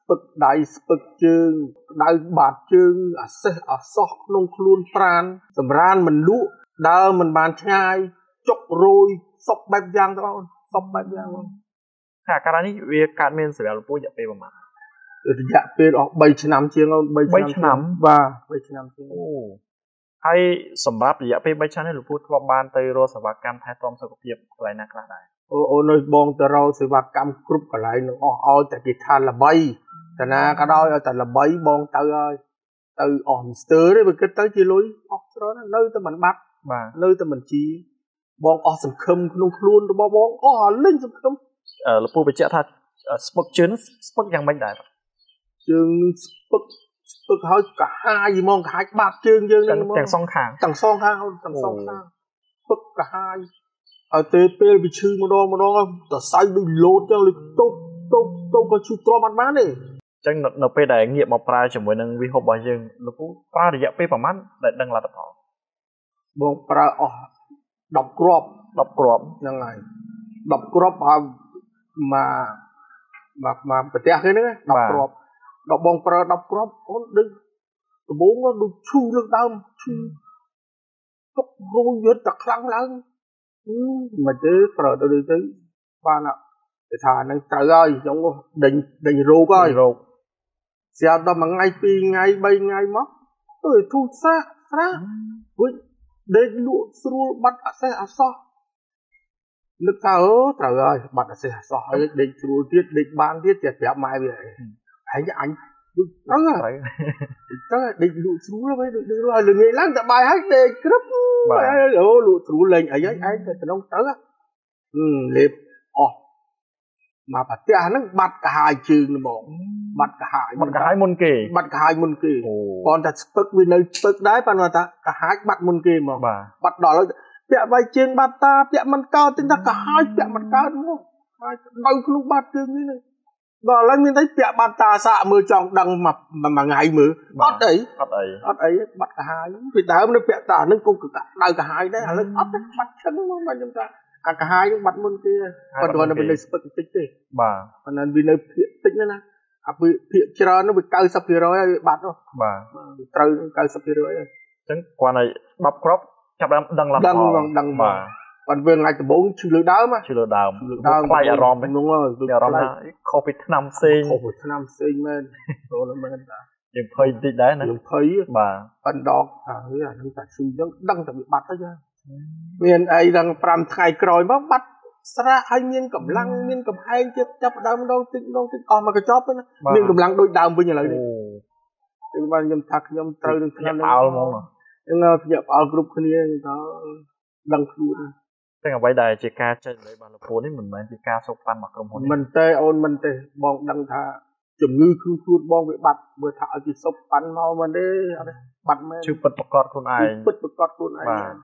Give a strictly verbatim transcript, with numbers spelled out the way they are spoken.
spek đai spek chương đai bạt chương à se à sóc nông khuôn pran sầm ran mình lũ đau mình bàn chai chọc rồi sọc bẹp giang đó sọc bẹp giang luôn ค่ะการนี้វាកើតមានសម្រាប់លោកពូរយៈពេលប្រហែលរយៈពេលអស់3ឆ្នាំជាង3ឆ្នាំបាទ3ឆ្នាំជាងអូហើយសម្រាប់រយៈពេល3ឆ្នាំនេះលោកពូធ្លាប់បានទៅរកសេវាកម្មថែទាំសុខភាពកន្លែងណាខ្លះដែរអូអូនៅបងទៅរកសេវាកម្មគ្រប់កន្លែងនឹងអស់ឲ្យតែគេថាល្បីតាណាក៏ដោយឲ្យតែល្បីបងទៅហើយទៅអស់ស្ទើរទេវាគិតទៅជាលុយអស់ច្រើននៅតែមិនបាត់បាទនៅតែមិនជាបងអស់សង្ឃឹមក្នុងខ្លួនរបស់បងអស់លេងសង្ឃឹមអឺលោកពូបញ្ជាក់ថាស្ពឹកជើងស្ពឹកយ៉ាងម៉េចដែរជើងស្ពឹកស្ពឹកហើយកាហាយហ្មងកាហាយបាក់ជើងយើងហ្នឹងហ្មងទាំងសងខាងទាំងសងខាងទាំងសងខាងស្ពឹកកាហាយហើយទៅពេលវាឈឺម្ដងម្ដងទៅសៅដូចលោតចឹងលុយតុបតុបតុបក៏ឈឺទ្រាំអត់បានទេចឹងនៅពេលដែលងាកមកប្រើជាមួយនឹងវិហូបរបស់យើងលោកពូប្រើរយៈពេលប្រហែលដែលដឹងលទ្ធផលបងប្រើអស់10គ្រាប់10គ្រាប់ហ្នឹងហើយ10គ្រាប់ហើយមកមកមកប្រទេសគេហ្នឹង10គ្រាប់ដល់បងប្រើ10គ្រាប់អូនដូចដំបូងដូចឈូលើកដើមឈូទុករួយយត់តែខ្លាំងឡើងមិនទេប្រើទៅទៅបានតែថាហ្នឹងត្រូវហើយចឹងដេញដេញរោគហើយរោគស្រាប់ដល់មួយថ្ងៃពីរថ្ងៃបីថ្ងៃមកអើយធូរស្រាស្រាវិញដេកលក់ស្រួលបាត់អសេះអសោះនឹកថាអូត្រូវហើយបាត់អសេះអសោះហើយដេកស្រួលទៀតដេកបានទៀតតែប្រាប់ម៉ែវាឯងអញអញត្រូវហើយទៅដេកលក់ស្រួលហើយដូចហើយល្ងាចឡើងតែបាយហើយដេកក្រឹបអូលក់ស្រួលលេងអីហើយឯងទៅក្នុងទៅលេបអស់មកប្រទេសហ្នឹងបាត់កាហាយជើងហ្មងបាត់កាហាយបាត់កាហាយមុនគេបាត់កាហាយមុនគេប៉ុន្តែស្ពឹកវានៅស្ពឹកដែរប៉ុន្តែថាកាហាយបាត់មុនគេហ្មងបាត់ដល់ហើយពាក់វាយជើងបាត់តាពាក់មិនកើតទេថាកាហាយពាក់មិនកើតហ្មងហើយនៅក្នុងបាត់ជើងនេះដល់ឥឡូវមានតែពាក់បាត់តាសាកមើលចង់ដឹងមួយមួយថ្ងៃមើលអត់អីអត់អីអត់អីបាត់កាហាយពីដើមនៅពាក់តាហ្នឹងគង់ដៅកាហាយដែរឥឡូវអត់ទេបាត់ឈឹងមកមិនខ្ញុំថាអាកាហាយបាត់មុនគេប៉ុន្តែនៅនៅស្ពឹកតិចទេបាទប៉ុន្តែវានៅភាគតិចណាអាភាគច្រើននោះវា 90% ហើយវាបាត់នោះបាទត្រូវ 90% ហើយអញ្ចឹងគាត់ឲ្យ10គ្រាប់ចាប់ដើមដឹងឡើងដឹងដឹងបាទប៉ុន្តែវាថ្ងៃដំបូងឈឺលើដើមឈឺលើដើមខ្លាចអារម្មណ៍ហ្នឹងអារម្មណ៍ថាខុសពីថ្នាំផ្សេងខុសពីថ្នាំផ្សេងមែនចូលមែនតាយើងភ័យបន្តិចដែរណាយើងភ័យបាទប៉ុន្តែដកអាហ្នឹងតែឈឺអញ្ចឹងដឹងតែវាបាត់ទៅចាមានអីដល់5ថ្ងៃក្រោយមកបាត់ស្រាក់ហើយមានកម្លាំងមានកំហែងទៀតចាប់ដើមម្ដងតិចម្ដងតិចអស់មកកញ្ចប់ទៅណាមានកម្លាំងដូចដើមវិញឥឡូវនេះគឺបានខ្ញុំថាខ្ញុំត្រូវនឹងខ្ញុំផ្អើលហ្មងហ្នឹងភ្ញាក់ផ្អើលគ្រប់គ្នាទៅដឹងខ្លួនតែអ្វីដែលជាការចេញលេរបស់លោកពូនេះមិនមែនជាការសូកប៉ាន់មកក្រុមហ៊ុនមិនទេអូនមិនទេបងដឹងថាជំងឺខ្លួនខ្លួនបងវាបាត់មើលថាឲ្យគេសូកប៉ាន់មកមិនទេអត់ទេបាត់មែនជឿពិតប្រកបខ្លួនឯងពិតប្រកបខ្លួនឯង